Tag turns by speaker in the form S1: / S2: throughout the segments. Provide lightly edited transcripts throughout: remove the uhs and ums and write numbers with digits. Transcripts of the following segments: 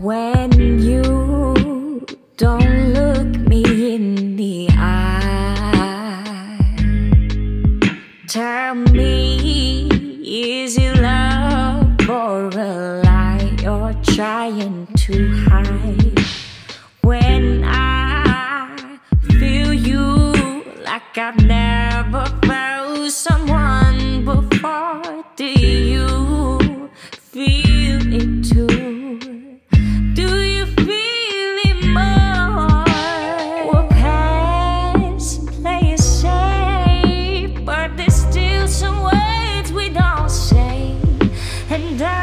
S1: When you don't look me in the eye, tell me, is it love or a lie you're trying to hide? When I feel you like I've never felt someone before, do you feel it too? Do you feel it more? We're past play it safe, but there's still some words we don't say. And I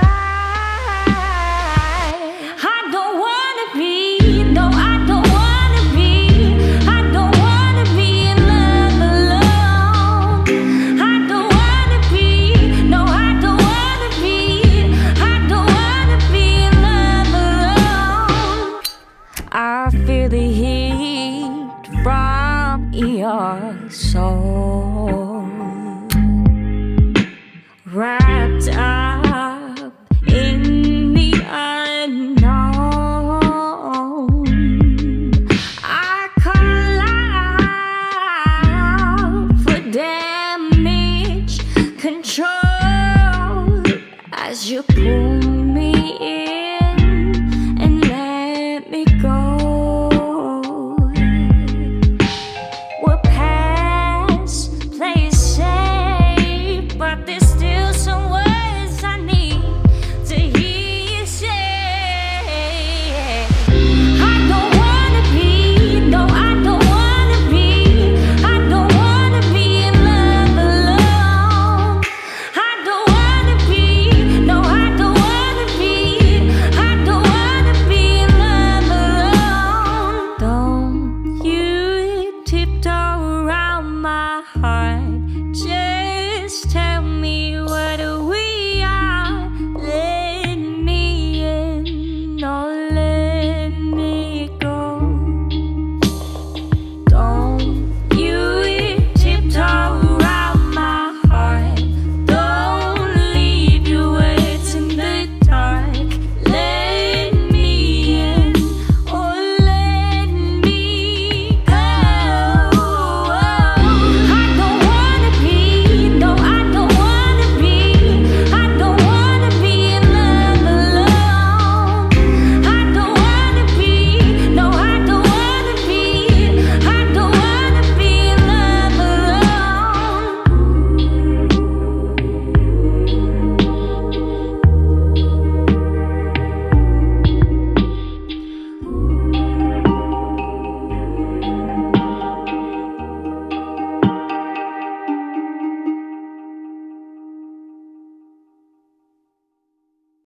S1: don't wanna be, no, I don't wanna be, I don't wanna be in love alone. I don't wanna be, no, I don't wanna be, I don't wanna be in love alone. I feel the heat from your soul.